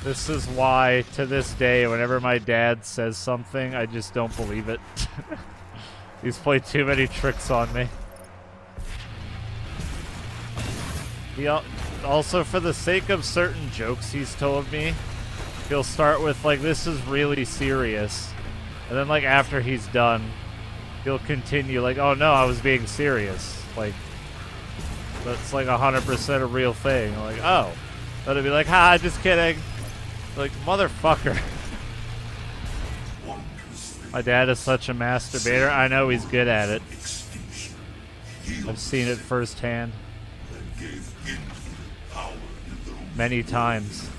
This is why, to this day, whenever my dad says something, I just don't believe it. He's played too many tricks on me. He also, for the sake of certain jokes he's told me, he'll start with, like, this is really serious. And then, like, after he's done, he'll continue, like, oh no, I was being serious. Like, that's like 100% a real thing. Like, oh. Then it'd be like, ha, just kidding. Like, motherfucker. My dad is such a masturbator. I know he's good at it. I've seen it firsthand. Many times.